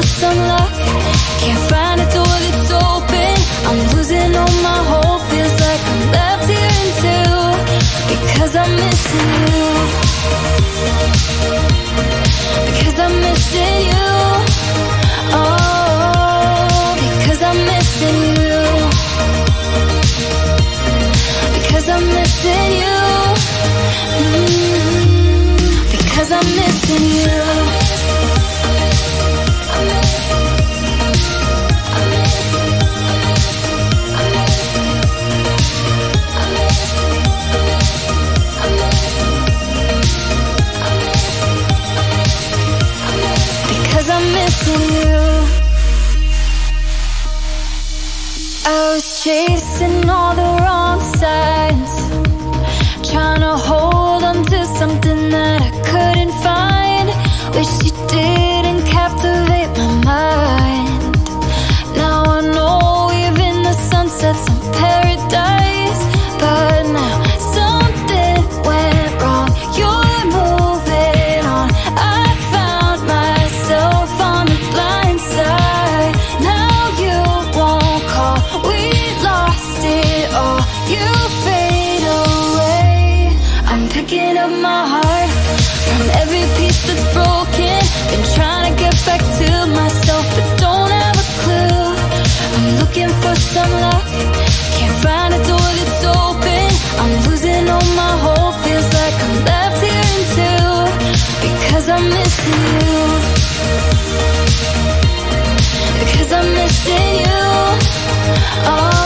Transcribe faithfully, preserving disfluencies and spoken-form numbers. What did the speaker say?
for some luck, can't find a door that's open. I'm losing all my hope, feels like I'm left here in two, because I'm missing you, because I'm missing you. Oh, because I'm missing you, because I'm missing you. Mm-hmm. Because I'm missing you. Because I'm missing you. I was chasing all the wrong signs, trying to hold on to something that I couldn't find. Wish you didn't captivate my mind. Now I know we've in the sunsets of paradise, but now something went wrong. You're moving on. I found myself on the blind side. Now you won't call. We lost it all. You fade away. I'm picking up my heart from every piece that's broken. Been trying to get back to myself, but don't have a clue. I'm looking for some luck, can't find a door that's open. I'm losing all my hope, feels like I'm left here in two, because I'm missing you, because I'm missing you. Oh,